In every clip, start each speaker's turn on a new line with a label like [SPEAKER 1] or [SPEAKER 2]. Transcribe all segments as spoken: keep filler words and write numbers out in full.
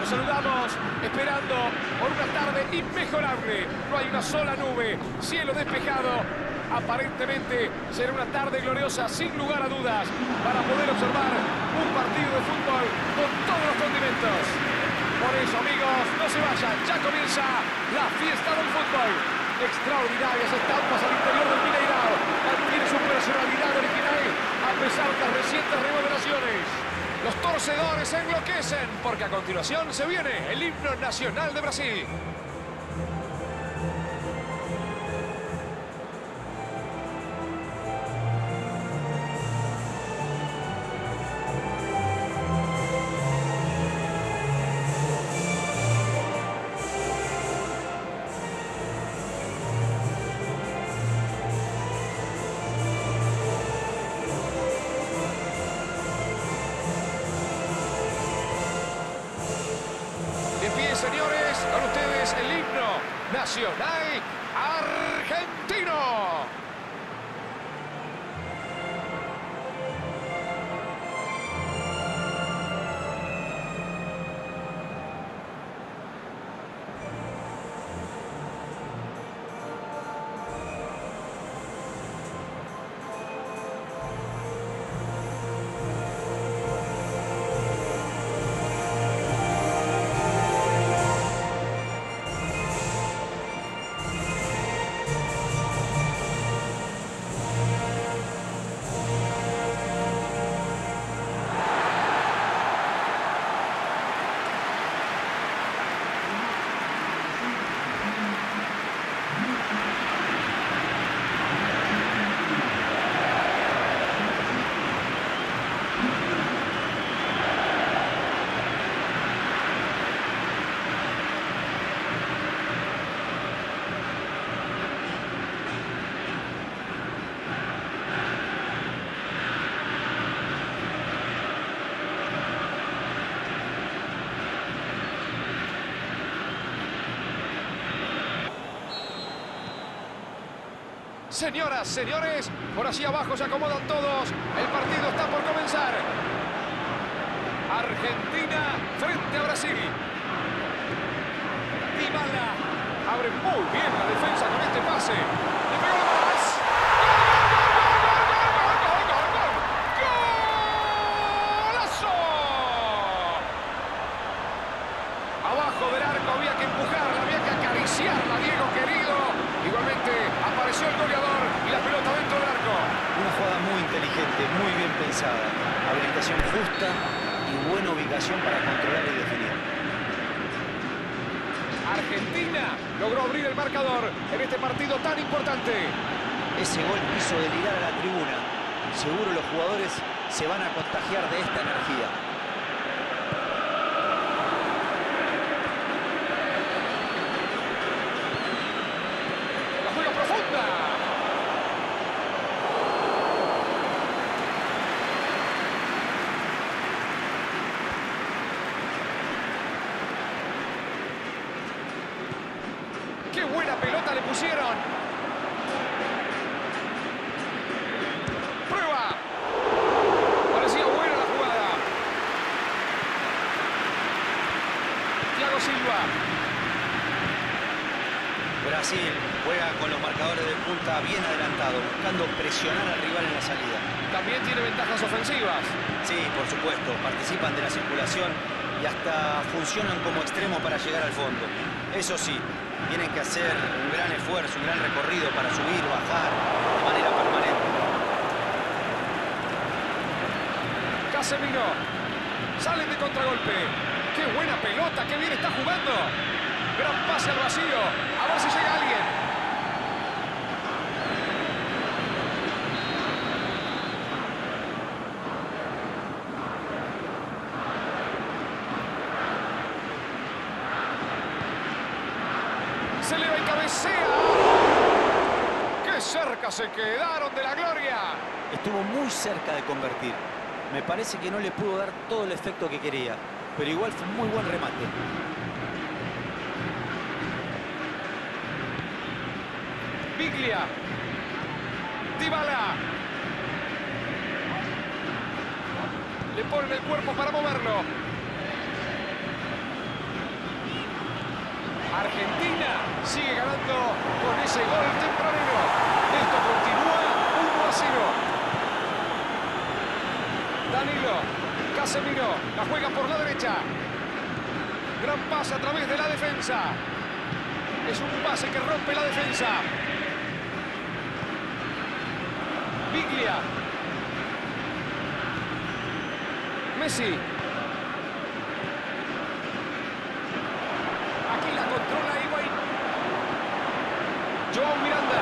[SPEAKER 1] Nos saludamos esperando por una tarde inmejorable. No hay una sola nube, cielo despejado. Aparentemente será una tarde gloriosa, sin lugar a dudas, para poder observar un partido de fútbol con todos los condimentos. Por eso, amigos, no se vayan, ya comienza la fiesta del fútbol. Extraordinarias estampas al interior del Mineirao. Mantiene su personalidad original a pesar de las recientes remodelaciones. Los torcedores enloquecen porque a continuación se viene el himno nacional de Brasil. Señores, con ustedes el himno nacional argentino. Señoras, señores, por allí abajo se acomodan todos. El partido está por comenzar. Argentina frente a Brasil. Dybala abre muy bien la defensa con este pase. Le pegó más. ¡Gol, gol, gol, gol, gol! ¡Golazo! Abajo del arco había que empujarla, había que acariciarla, Diego querido. Igualmente apareció el goleador y la pelota dentro del arco.
[SPEAKER 2] Una jugada muy inteligente, muy bien pensada. Habilitación justa y buena ubicación para controlar y definir.
[SPEAKER 1] Argentina logró abrir el marcador en este partido tan importante.
[SPEAKER 2] Ese gol hizo delirar a la tribuna. Seguro los jugadores se van a contagiar de esta energía.
[SPEAKER 1] ¡Qué buena pelota le pusieron! ¡Prueba! Parecía buena la jugada. Thiago Silva.
[SPEAKER 2] Brasil juega con los marcadores de punta bien adelantados, buscando presionar al rival en la salida.
[SPEAKER 1] También tiene ventajas ofensivas.
[SPEAKER 2] Sí, por supuesto. Participan de la circulación y hasta funcionan como extremo para llegar al fondo. Eso sí, tienen que hacer un gran esfuerzo, un gran recorrido para subir, bajar de manera permanente.
[SPEAKER 1] Casemiro. Salen de contragolpe. ¡Qué buena pelota! ¡Qué bien está jugando! Gran pase al vacío. A ver si llega alguien. Se eleva y cabecea. ¡Qué cerca se quedaron de la gloria!
[SPEAKER 2] Estuvo muy cerca de convertir. Me parece que no le pudo dar todo el efecto que quería, pero igual fue un muy buen remate.
[SPEAKER 1] Biglia. Dybala. Le ponen el cuerpo para moverlo. Sigue ganando con ese gol tempranero. Esto continúa uno a cero. Danilo, Casemiro, la juega por la derecha. Gran pase a través de la defensa. Es un pase que rompe la defensa. Biglia. Messi. Aquí la controla Higuaín. Joao Miranda.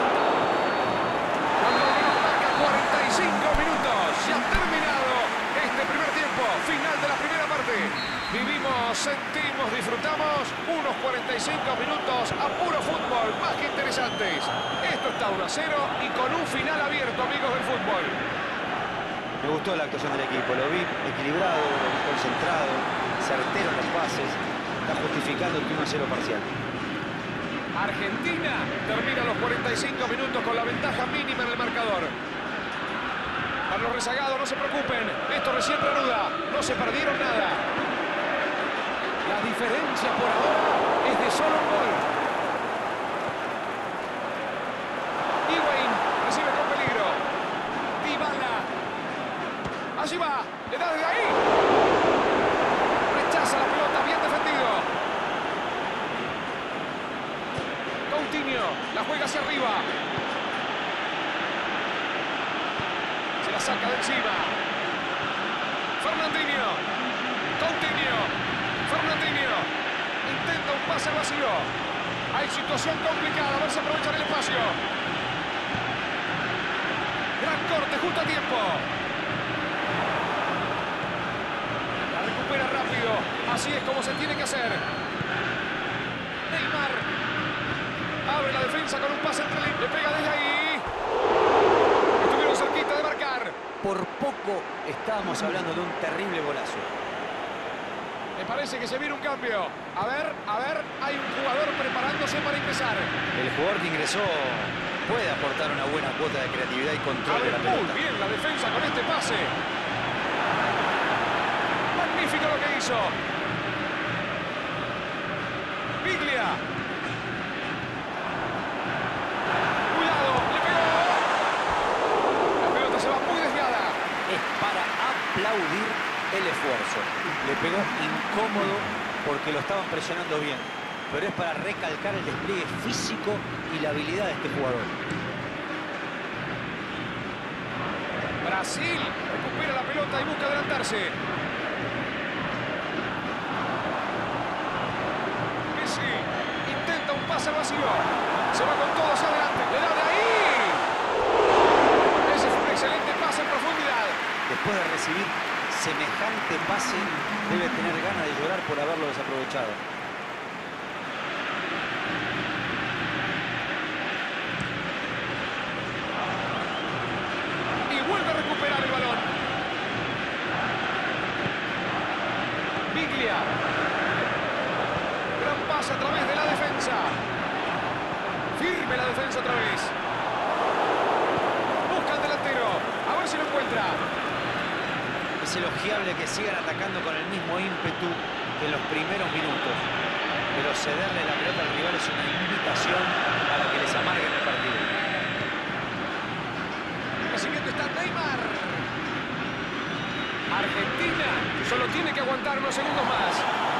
[SPEAKER 1] Cuando el reloj marca cuarenta y cinco minutos. Se ha terminado este primer tiempo. Final de la primera parte. Vivimos, sentimos, disfrutamos unos cuarenta y cinco minutos a puro fútbol, más que interesantes. Esto está uno a cero y con un final abierto, amigos del fútbol.
[SPEAKER 2] Me gustó la actuación del equipo, lo vi equilibrado, lo vi concentrado, certero en los pases, está justificando el uno a cero parcial.
[SPEAKER 1] Argentina termina los cuarenta y cinco minutos con la ventaja mínima en el marcador. Para los rezagados, no se preocupen, esto recién reanuda, no se perdieron nada. La diferencia por ahora es de solo un gol. Higuaín recibe con peligro. Dybala. Allí va, le da desde ahí. Rechaza la pelota, bien defendido. Coutinho, la juega hacia arriba. Se la saca de encima. Fernandinho. Coutinho. Fernandinho intenta un pase vacío. Hay situación complicada, a ver si aprovechan el espacio. Gran corte, justo a tiempo. La recupera rápido. Así es como se tiene que hacer. Neymar. Abre la defensa con un pase entre líneas. Le pega desde ahí. Estuvieron cerquita de marcar.
[SPEAKER 2] Por poco estábamos hablando de un terrible golazo.
[SPEAKER 1] Me parece que se viene un cambio. A ver, a ver, hay un jugador preparándose para ingresar.
[SPEAKER 2] El jugador que ingresó puede aportar una buena cuota de creatividad y control de la pelota.
[SPEAKER 1] Muy bien la defensa con este pase. Magnífico lo que hizo. Biglia. Cuidado, le pegó. La pelota se va muy desviada.
[SPEAKER 2] Es para aplaudir el esfuerzo. Le pegó incómodo porque lo estaban presionando bien, pero es para recalcar el despliegue físico y la habilidad de este jugador.
[SPEAKER 1] Brasil recupera la pelota y busca adelantarse. Messi intenta un pase vacío. Se va con todo hacia adelante. Le da de ahí. Ese fue un excelente pase en profundidad.
[SPEAKER 2] Después de recibir semejante pase, debe tener ganas de llorar por haberlo desaprovechado.
[SPEAKER 1] Y vuelve a recuperar el balón. Biglia. Gran pase a través de la defensa. Firme la defensa otra vez. Busca al delantero. A ver si lo encuentra.
[SPEAKER 2] Es elogiable que sigan atacando con el mismo ímpetu que en los primeros minutos. Pero cederle la pelota al rival es una invitación para que les amarguen el partido.
[SPEAKER 1] El siguiente está Neymar. Argentina solo tiene que aguantar unos segundos más.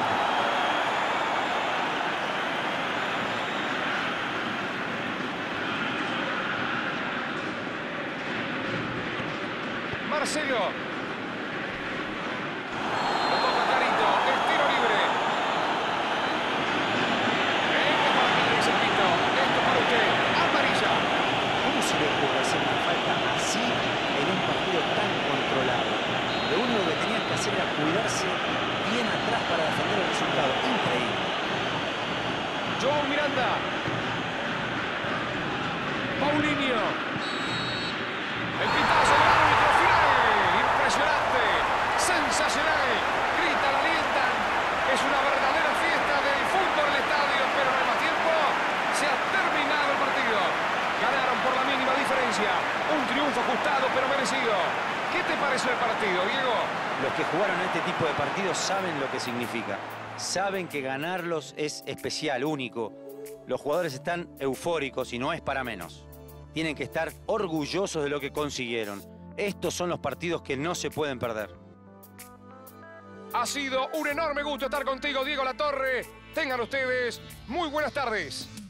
[SPEAKER 1] Marcelo.
[SPEAKER 2] Cuidarse bien atrás para defender el resultado. Increíble.
[SPEAKER 1] Joao Miranda. Paulinho. El pitazo del árbitro final. Impresionante. Sensacional. Gritan, alientan. Es una verdadera fiesta del fútbol en el estadio, pero no hay más tiempo. Se ha terminado el partido. Ganaron por la mínima diferencia. Un triunfo ajustado, pero merecido. ¿Qué te pareció el partido, Diego?
[SPEAKER 2] Los que jugaron este tipo de partidos saben lo que significa. Saben que ganarlos es especial, único. Los jugadores están eufóricos y no es para menos. Tienen que estar orgullosos de lo que consiguieron. Estos son los partidos que no se pueden perder.
[SPEAKER 1] Ha sido un enorme gusto estar contigo, Diego Latorre. Tengan ustedes muy buenas tardes.